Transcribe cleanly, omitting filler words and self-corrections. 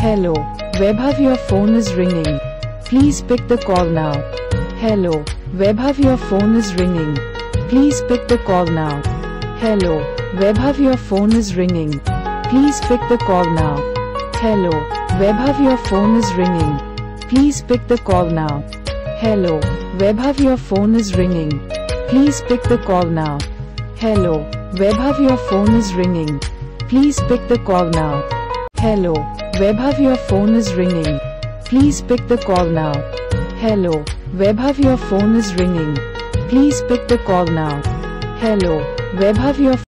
Hello, VAIBHAV your phone is ringing. Please pick the call now. Hello, VAIBHAV your phone is ringing. Please pick the call now. Hello, VAIBHAV your phone is ringing. Please pick the call now. Hello, VAIBHAV your phone is ringing. Please pick the call now. Hello, VAIBHAV your phone is ringing. Please pick the call now. Hello, VAIBHAV your phone is ringing. Please pick the call now. Hello, VAIBHAV your phone is ringing. Please pick the call now. Hello, VAIBHAV your phone is ringing. Please pick the call now. Hello, VAIBHAV your